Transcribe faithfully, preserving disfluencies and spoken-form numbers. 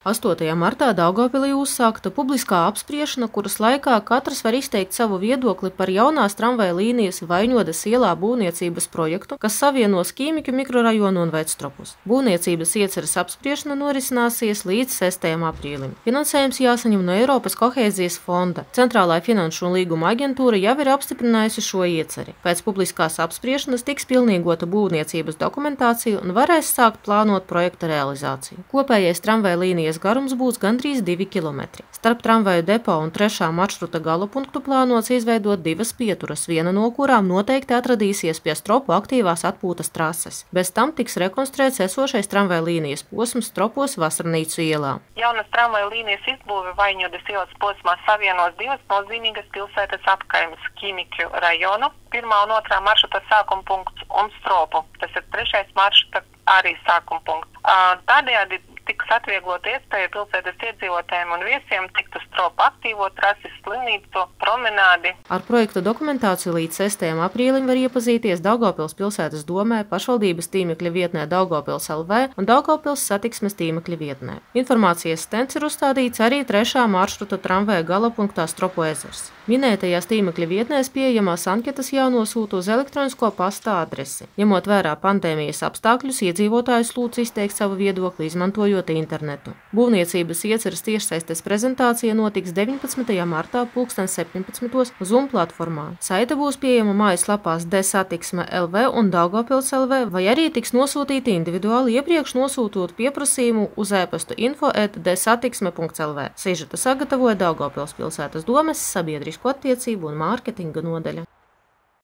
astotajā martā Daugavpilī uzsākta publiskā apspriešana, kuras laikā katrs var izteikt savu viedokli par jaunās tramvaja līnijas Vaņodes ielā būvniecības projektu, kas savienos Ķīmiķu mikrorajonu un Vectropus. Būvniecības ieceres apspriešana norisināsies līdz sestajam aprīlim. Finansējums jāsaņem no Eiropas kohēzijas fonda. Centrālā finanšu un līguma aģentūra jau ir apstiprinājusi šo ieceri. Pēc publiskās apspriešanas tiks pilnīgota būvniecības dokumentācija un varēs sākt plānot projekta realizāciju. Kopējais tramvaja līnijas garums būs gandrīz divi kilometri. Starp tramvaju depo un trešā maršruta galapunktu plānots izveidot divas pieturas, viena no kurām noteikti atradīsies pie Stropu aktīvās atpūtas trases. Bez tam tiks rekonstruēts esošais tramvaju līnijas posms Stropos Vasarnīcu ielā. Jaunas tramvaju līnijas izbūve Vaņodes ielas posmā savienos divas nozīmīgas pilsētas apkaimes – Ķīmiķu rajonu, pirmā un otrā maršruta sākuma punkts un Stropu. Tas ir trešais maršruta arī sākuma punkts. Tādējādi tiks atvieglot iespēju pilsētas iedzīvotājiem un viesiem tikt uz Stropu aktīvo trasi, slimnīcu, promenādi. Ar projekta dokumentāciju līdz sestajam aprīlim var iepazīties Daugavpils pilsētas domē, pašvaldības tīmekļa vietnē Daugavpils L V un Daugavpils satiksmes tīmekļa vietnē. Informācijas stends ir uzstādīts arī trešā maršruta tramvaja galapunktā Stropu ezers. Minētajās tīmekļa vietnēs pieejamās anketas jānosūta uz elektronisko pasta adresi. Ņemot vērā pandēmijas apstākļus, iedzīvotājus lūdz izteikt savu viedokli, izmantojot internetu. Būvniecības ieceres tiešsaistes prezentācija notiks deviņpadsmitajā martā pulksten septiņpadsmitos Zoom platformā. Saite būs pieejama mājaslapās Desatiksme L V un Daugavpils L V, vai arī tiks nosūtīta individuāli iepriekš nosūtot pieprasījumu uz e-pastu info at desatiksme punkts L V. Sižeta sagatavoja Daugavpils pilsētas domes sabiedrisko attiecību un mārketinga nodaļa.